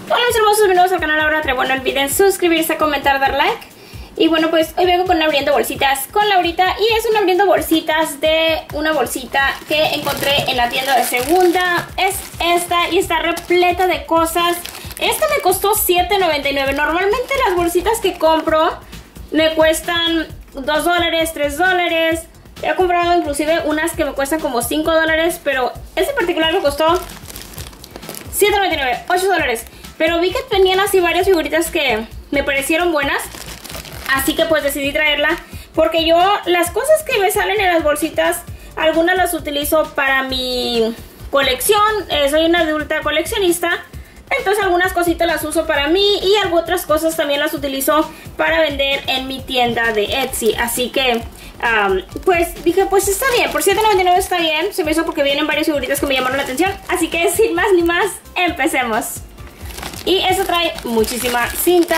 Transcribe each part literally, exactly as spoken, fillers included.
Hola mis hermosos, bienvenidos al canal Laura Trevo. No olviden suscribirse, comentar, dar like. Y bueno, pues hoy vengo con abriendo bolsitas con Laurita. Y es un abriendo bolsitas de una bolsita que encontré en la tienda de segunda. Es esta y está repleta de cosas. Esta me costó siete noventa y nueve. Normalmente las bolsitas que compro me cuestan dos dólares, tres dólares. He comprado inclusive unas que me cuestan como cinco dólares. Pero esta en particular me costó siete noventa y nueve, ocho dólares. Pero vi que tenían así varias figuritas que me parecieron buenas. Así que pues decidí traerla. Porque yo las cosas que me salen en las bolsitas, algunas las utilizo para mi colección. eh, Soy una adulta coleccionista. Entonces algunas cositas las uso para mí. Y algunas cosas también las utilizo para vender en mi tienda de Etsy. Así que um, pues dije pues está bien. Por siete noventa y nueve está bien. Se me hizo porque vienen varias figuritas que me llamaron la atención. Así que sin más ni más, empecemos. Y eso trae muchísima cinta.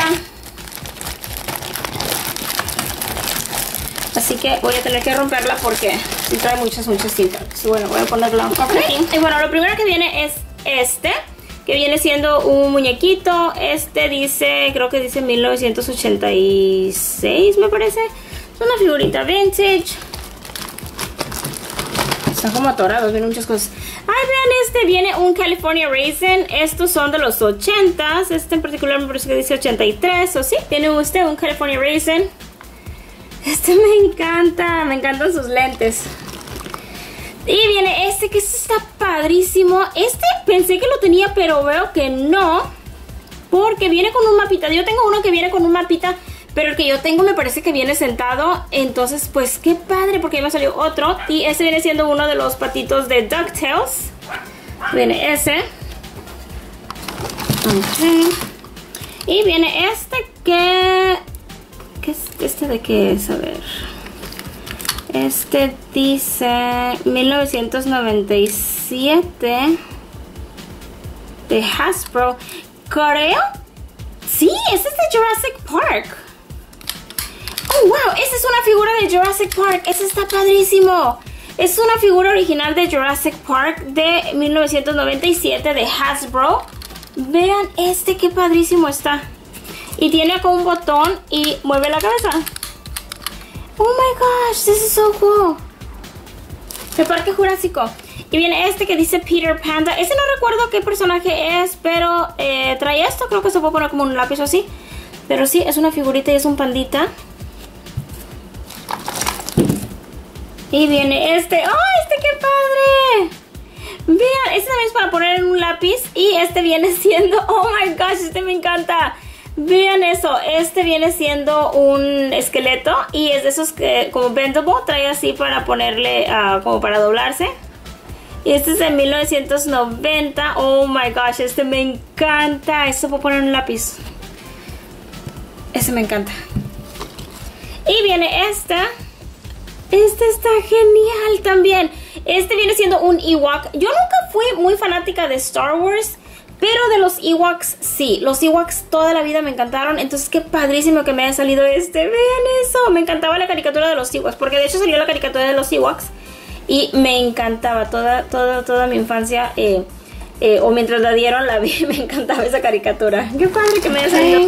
Así que voy a tener que romperla porque sí trae muchas, muchas cintas. Bueno, voy a ponerla aquí. Y bueno, lo primero que viene es este, que viene siendo un muñequito. Este dice, creo que dice mil novecientos ochenta y seis, me parece. Es una figurita vintage. Están como atorados, vienen muchas cosas. Ay, vean este, viene un California Raisin. Estos son de los ochentas. Este en particular me parece que dice ochenta y tres, o sí. Viene este, un California Raisin. Este me encanta, me encantan sus lentes. Y viene este, que este está padrísimo. Este pensé que lo tenía, pero veo que no, porque viene con un mapita. Yo tengo uno que viene con un mapita, pero el que yo tengo me parece que viene sentado. Entonces pues qué padre, porque ya me salió otro. Y este viene siendo uno de los patitos de DuckTales. Viene ese. Okay. Y viene este que... ¿Qué es este de qué es? A ver. Este dice mil novecientos noventa y siete de Hasbro. Creo. Sí, este es de Jurassic Park. Oh, wow, esta es una figura de Jurassic Park. Este está padrísimo. Es una figura original de Jurassic Park de mil novecientos noventa y siete de Hasbro. Vean este, qué padrísimo está. Y tiene acá un botón y mueve la cabeza. Oh my gosh, this is so cool. El Parque Jurásico. Y viene este que dice Peter Panda. Ese no recuerdo qué personaje es, pero eh, trae esto. Creo que se puede poner como un lápiz o así. Pero sí, es una figurita y es un pandita. Y viene este. ¡Oh, este qué padre! Vean, este también es para poner en un lápiz. Y este viene siendo... Oh my gosh, este me encanta. Vean eso, este viene siendo un esqueleto y es de esos que como bendable, trae así para ponerle, uh, como para doblarse. Y este es de mil novecientos noventa. Oh my gosh, este me encanta. Esto puedo poner en un lápiz. Este me encanta. Y viene este. Este está genial también. Este viene siendo un Ewok. Yo nunca fui muy fanática de Star Wars, pero de los Ewoks, sí. Los Ewoks toda la vida me encantaron. Entonces qué padrísimo que me haya salido este. Vean eso. Me encantaba la caricatura de los Ewoks, porque de hecho salió la caricatura de los Ewoks. Y me encantaba. Toda, toda, toda mi infancia, eh, eh, o mientras la dieron, la vi. Me encantaba esa caricatura. Qué padre que me haya salido.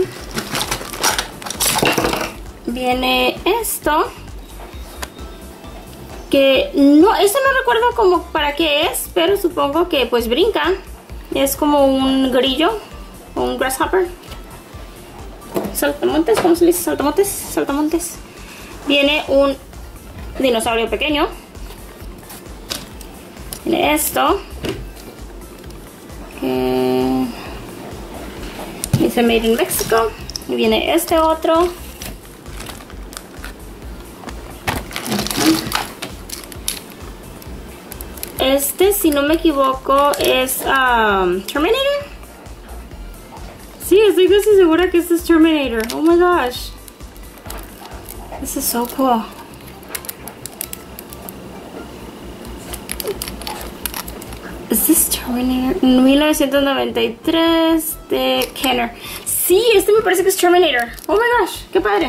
Viene esto. Que no, eso no recuerdo como para qué es, pero supongo que pues brinca. Es como un grillo, un grasshopper. Saltamontes, ¿cómo se le dice? Saltamontes, saltamontes. Viene un dinosaurio pequeño. Viene esto. Que dice Made in Mexico. Y viene este otro. Este, si no me equivoco, es um, Terminator. Sí, estoy casi segura que este es Terminator. Oh my gosh. This is so cool. ¿Es this Terminator? mil novecientos noventa y tres de Kenner. Sí, este me parece que es Terminator. Oh my gosh, qué padre.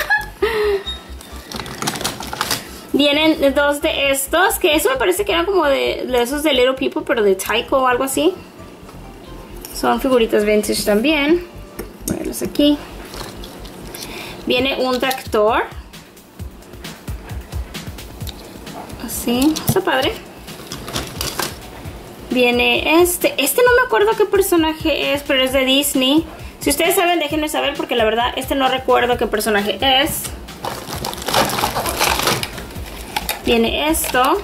Vienen dos de estos, que eso me parece que eran como de, de esos de Little People, pero de Tyco o algo así. Son figuritas vintage también. Voy a ponerlos aquí. Viene un tractor. Así, está padre. Viene este. Este no me acuerdo qué personaje es, pero es de Disney. Si ustedes saben, déjenme saber, porque la verdad, este no recuerdo qué personaje es. Viene esto.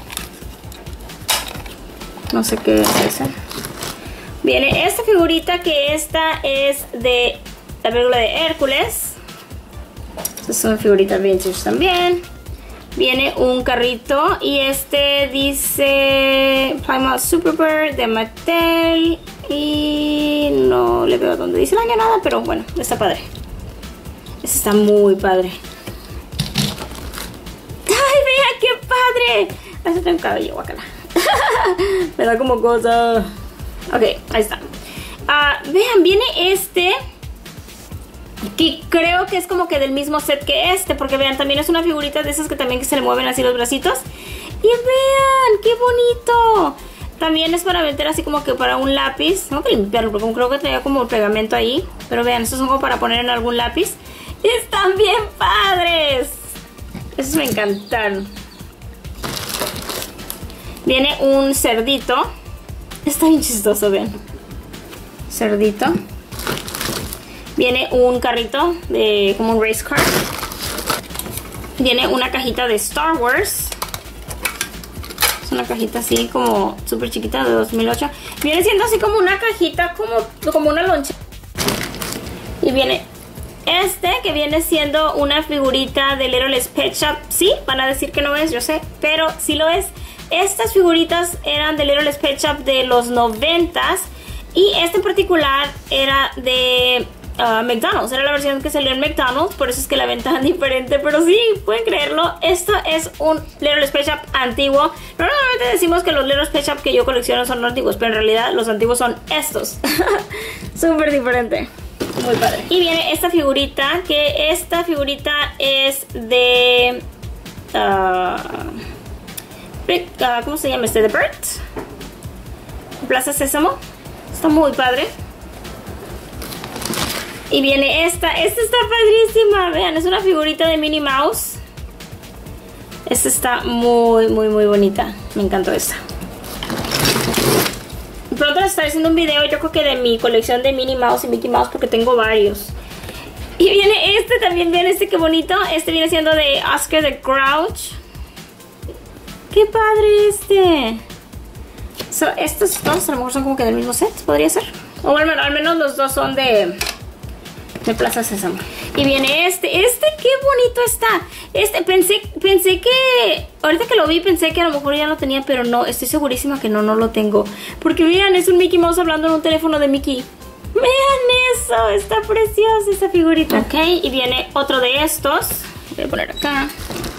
No sé qué es ese. Viene esta figurita, que esta es de la película de Hércules. Estas son figuritas vintage también. Viene un carrito y este dice Plymouth Superbird de Mattel. Y no le veo donde dice el año nada, pero bueno, está padre. Este está muy padre. ¡Ay, vea qué padre! Este tiene un cabello, guacala. Me da como cosa. Ok, ahí está. Uh, vean, viene este, que creo que es como que del mismo set que este, porque vean, también es una figurita de esas que también que se le mueven así los bracitos. Y vean, qué bonito. También es para meter así como que para un lápiz. Tengo que limpiarlo porque creo que tenía como pegamento ahí. Pero vean, estos son como para poner en algún lápiz. Y están bien padres. Esos me encantaron. Viene un cerdito. Está bien chistoso, vean. Cerdito. Viene un carrito de como un race car. Viene una cajita de Star Wars. Es una cajita así como súper chiquita de dos mil ocho. Viene siendo así como una cajita, como, como una loncha. Y viene este, que viene siendo una figurita de Little Pet Shop. Sí, van a decir que no es, yo sé, pero sí lo es. Estas figuritas eran de Little Pet Shop de los noventas. Y este en particular era de uh, McDonald's. Era la versión que salió en McDonald's. Por eso es que la ven tan diferente. Pero sí, pueden creerlo. Esto es un Little Pet Shop antiguo. Normalmente decimos que los Little Pet Shop que yo colecciono son antiguos, pero en realidad los antiguos son estos. Súper diferente. Muy padre. Y viene esta figurita. Que esta figurita es de... Uh, Uh, ¿Cómo se llama este? The Bert. Plaza Sésamo. Está muy padre. Y viene esta. Esta está padrísima. Vean, es una figurita de Minnie Mouse. Esta está muy, muy, muy bonita. Me encantó esta. Pronto les estaré haciendo un video, yo creo que de mi colección de Minnie Mouse y Mickey Mouse, porque tengo varios. Y viene este también. Vean este, qué bonito. Este viene siendo de Oscar the Grouch. ¡Qué padre este! So, estos dos a lo mejor son como que del mismo set, podría ser. O bueno, al menos los dos son de, de Plaza Sésamo. Y viene este. Este, qué bonito está. Este, pensé, pensé que... Ahorita que lo vi pensé que a lo mejor ya lo tenía, pero no, estoy segurísima que no, no lo tengo. Porque vean, es un Mickey Mouse hablando en un teléfono de Mickey. Vean eso, está preciosa esta figurita. Ok, y viene otro de estos. Voy a poner acá.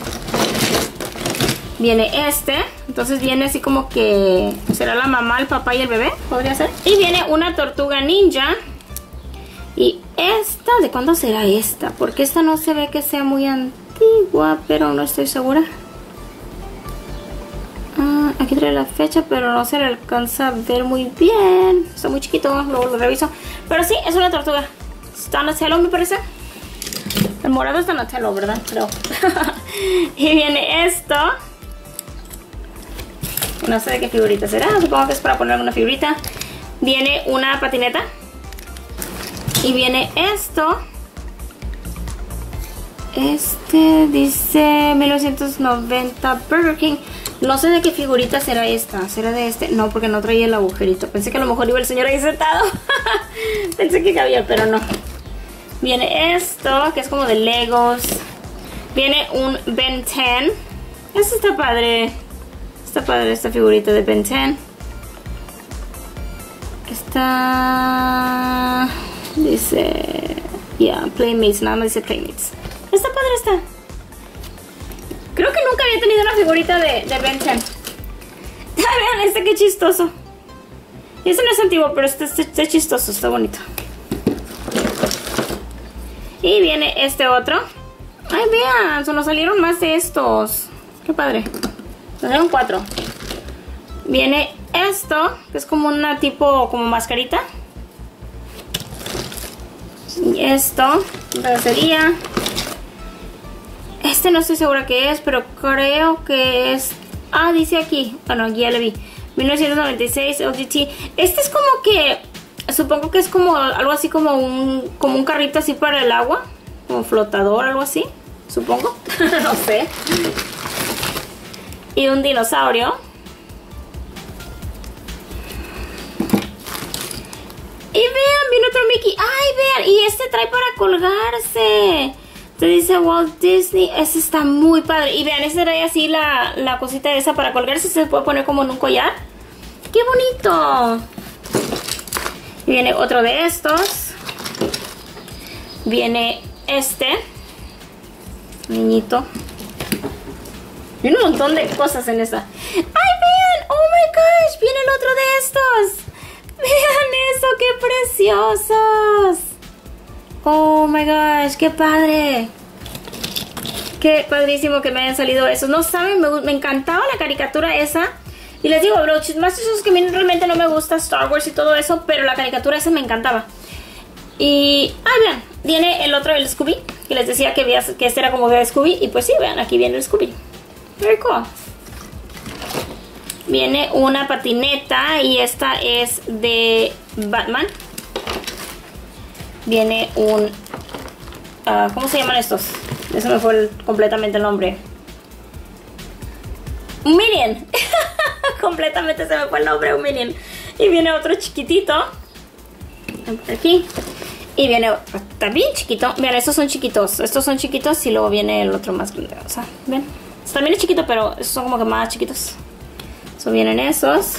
Viene este, entonces viene así como que será la mamá, el papá y el bebé, podría ser. Y viene una tortuga ninja. Y esta, ¿de cuándo será esta? Porque esta no se ve que sea muy antigua, pero no estoy segura. Ah, aquí trae la fecha, pero no se le alcanza a ver muy bien. Está muy chiquito, luego lo reviso. Pero sí, es una tortuga. Donatello, me parece. El morado es Donatello, ¿verdad? Creo. Y viene esto. No sé de qué figurita será, supongo que es para poner una figurita. Viene una patineta. Y viene esto. Este dice mil novecientos noventa Burger King. No sé de qué figurita será esta. ¿Será de este? No, porque no traía el agujerito. Pensé que a lo mejor iba el señor ahí sentado. Pensé que cabía, pero no. Viene esto, que es como de Legos. Viene un Ben diez. Esto está padre. Está padre esta figurita de Ben diez. Está... Dice... Yeah, Playmates. Nada más dice Playmates. Está padre esta. Creo que nunca había tenido una figurita de, de Ben diez. Vean este, qué chistoso. Este no es antiguo, pero este, este, este es chistoso. Está bonito. Y viene este otro. Ay, vean, se nos salieron más de estos. Qué padre. Salieron cuatro. Viene esto, que es como una tipo, como mascarita. Y esto, sería... Este no estoy segura qué es, pero creo que es... Ah, dice aquí. Bueno, aquí ya le vi. mil novecientos noventa y seis L G T. Este es como que... Supongo que es como algo así como un, como un carrito así para el agua. Como flotador, algo así. Supongo. No sé. Y un dinosaurio. Y vean, viene otro Mickey. ¡Ay, vean! Y este trae para colgarse. Te dice Walt Disney. Este está muy padre. Y vean, este trae así la, la cosita esa para colgarse. Se puede poner como en un collar. ¡Qué bonito! Y viene otro de estos. Viene este niñito. Viene un montón de cosas en esta. ¡Ay, vean! ¡Oh, my gosh! Viene el otro de estos. ¡Vean eso! ¡Qué preciosos! ¡Oh, my gosh! ¡Qué padre! ¡Qué padrísimo que me hayan salido esos! No saben, me, me encantaba la caricatura esa. Y les digo, bro, más esos que a mí realmente no me gusta Star Wars y todo eso, pero la caricatura esa me encantaba. Y... ¡ah, vean! Viene el otro, el Scooby, que les decía que, veas, que este era como de Scooby. Y pues sí, vean, aquí viene el Scooby. Very cool. Viene una patineta y esta es de Batman. Viene un... Uh, ¿cómo se llaman estos? Eso me fue el, completamente el nombre. Un Minion. Completamente se me fue el nombre, un Minion. Y viene otro chiquitito. Aquí. Y viene otro también chiquito. Vean, estos son chiquitos. Estos son chiquitos y luego viene el otro más grande. O sea, ven. También es chiquito, pero estos son como que más chiquitos. So, vienen esos.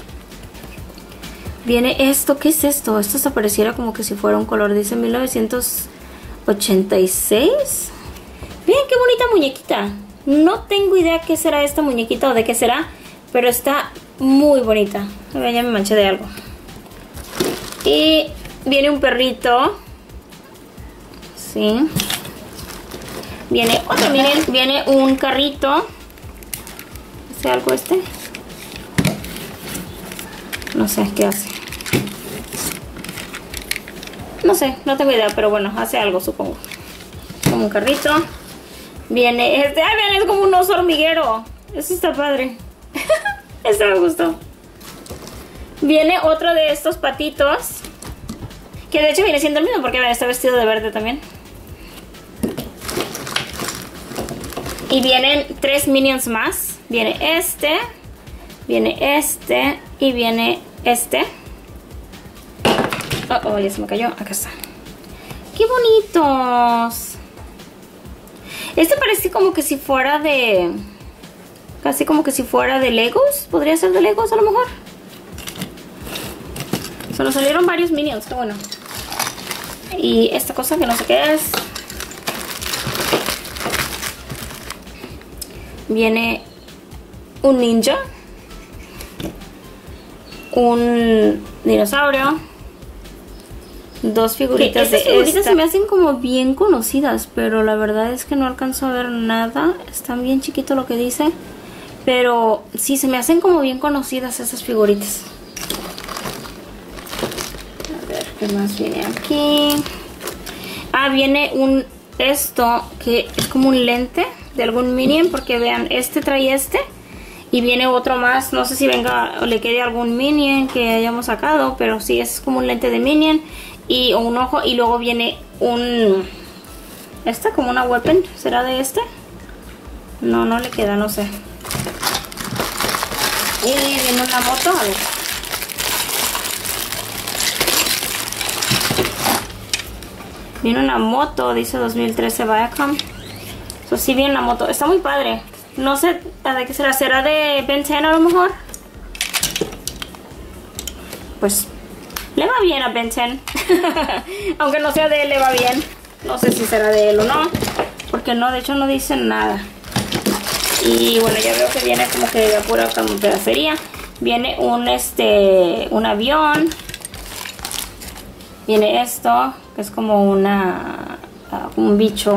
Viene esto. ¿Qué es esto? Esto se pareciera como que si fuera un color. Dice mil novecientos ochenta y seis. Vean qué bonita muñequita. No tengo idea qué será esta muñequita o de qué será, pero está muy bonita. Vean, ya me manché de algo. Y viene un perrito. Sí. Viene otro, miren, viene un carrito. ¿Hace algo este? No sé qué hace. No sé, no tengo idea, pero bueno, hace algo, supongo. Como un carrito. Viene este, ay, vean, es como un oso hormiguero. Eso está padre. Este me gustó. Viene otro de estos patitos, que de hecho viene siendo el mismo, porque vean, está vestido de verde también. Y vienen tres Minions más. Viene este, viene este y viene este. Oh, oh, ya se me cayó. Acá está. ¡Qué bonitos! Este parece como que si fuera de... Casi como que si fuera de Legos. ¿Podría ser de Legos a lo mejor? Se nos salieron varios Minions, qué bueno. Y esta cosa que no sé qué es. Viene un ninja. Un dinosaurio. Dos figuritas de estas. Figuritas se me hacen como bien conocidas, pero la verdad es que no alcanzo a ver nada. Están bien chiquito lo que dice. Pero sí, se me hacen como bien conocidas esas figuritas. A ver, ¿qué más viene aquí? Ah, viene un... Esto, que es como un lente de algún Minion, porque vean, este trae este. Y viene otro más, no sé si venga o le quede algún Minion que hayamos sacado, pero sí, es como un lente de Minion. Y un ojo, y luego viene un... Esta, como una weapon, ¿será de este? No, no le queda, no sé. Y viene una moto, a ver. Viene una moto, dice dos mil trece Viacom. Eso sí, viene una moto, está muy padre. No sé de qué será, ¿será de Ben diez a lo mejor? Pues... le va bien a Ben diez. Aunque no sea de él, le va bien. No sé si será de él o no, porque no, de hecho no dice nada. Y bueno, ya veo que viene como que de pura pedacería. Viene un este un avión. Viene esto, que es como una uh, un bicho.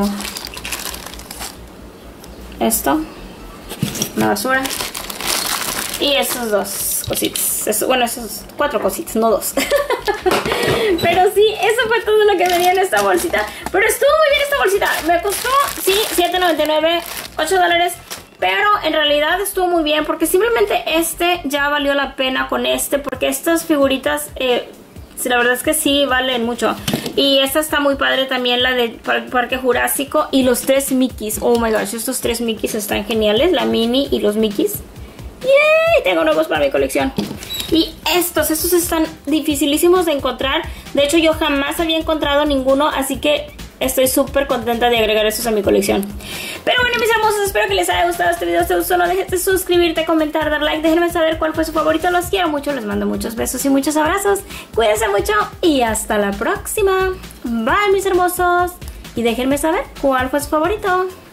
Esto, una basura. Y esos dos cositas. Eso, bueno, esos cuatro cositas, no dos. Pero sí, eso fue todo lo lo que venía en esta bolsita. Pero estuvo muy bien esta bolsita. Me costó, sí, siete noventa y nueve, ocho dólares. Pero en realidad estuvo muy bien porque simplemente este ya valió la pena con este. Porque estas figuritas, eh, la verdad es que sí valen mucho. Y esta está muy padre también, la del Parque Jurásico. Y los tres Mickeys, oh my gosh, estos tres Mickeys están geniales. La Minnie y los Mickeys. ¡Yay! Tengo nuevos para mi colección. Y estos, estos están dificilísimos de encontrar. De hecho yo jamás había encontrado ninguno, así que estoy súper contenta de agregar estos a mi colección. Pero bueno, mis hermosos, espero que les haya gustado este video. Si te gustó, no dejes de suscribirte, comentar, dar like. Déjenme saber cuál fue su favorito. Los quiero mucho, les mando muchos besos y muchos abrazos. Cuídense mucho y hasta la próxima. Bye, mis hermosos. Y déjenme saber cuál fue su favorito.